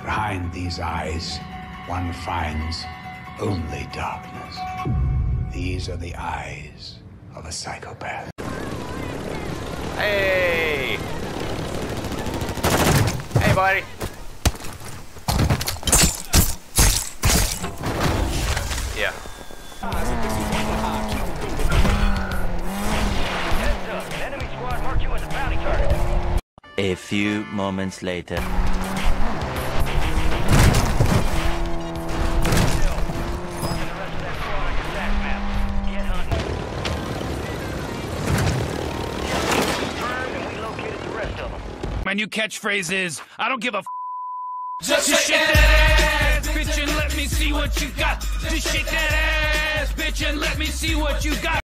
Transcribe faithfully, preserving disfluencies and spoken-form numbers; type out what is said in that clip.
Behind these eyes, one finds only darkness. These are the eyes of a psychopath. Hey! Hey, buddy. Yeah. Heads up, an enemy squad marked you as a bounty target. A few moments later. My new catchphrase is, I don't give a f***. Just shake that ass, bitch, and let me see what you got. Just shake that ass, bitch, and let me see what you got.